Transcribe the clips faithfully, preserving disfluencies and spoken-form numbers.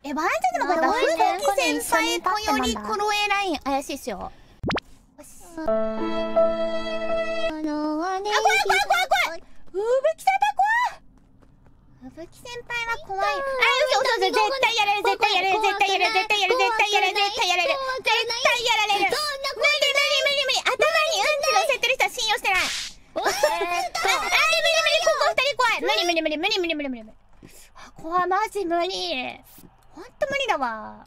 え、ワンちゃんでもこれ、吹雪先輩、小より、クロエライン、怪しいっすよ。あ、怖い怖い怖い怖い。吹雪先輩怖い。吹雪先輩は怖い。あ、嘘嘘嘘、絶対やられる、絶対やられる、絶対やられる、絶対やられる、絶対やられる、絶対やられる、絶対やられる。無理無理無理無理、頭にうんち乗せてる人は信用してない。あ、無理無理、ここ二人怖い。無理無理無理無理無理無理無理無理。あ、怖い、マジ無理。ほんと無理だわ。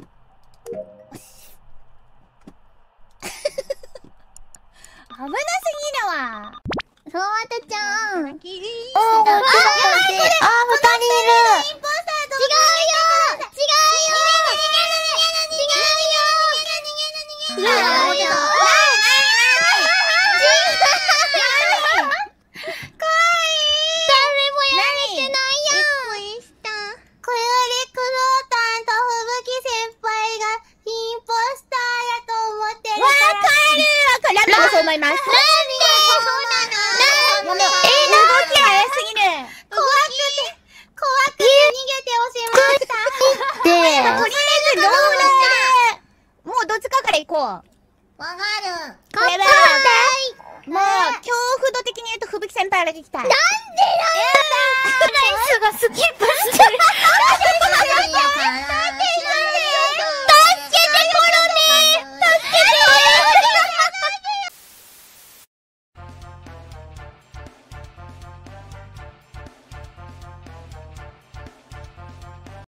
危なすぎだわ。そうわたちゃん。おー、こっちだ、こっち。あー、二人いる。違うよ。違うよ。違うよ。違うよ。違うよ。思います。なんでそうなの？えー、動きが早すぎる。怖くて、怖くて逃げて押しました。で、とりあえずローラー。もうどっちかから行こう。わかる。これは、もう、恐怖度的に言うと、吹雪先輩だけ行きたい。なんでだよー！ライスがスキップしてる。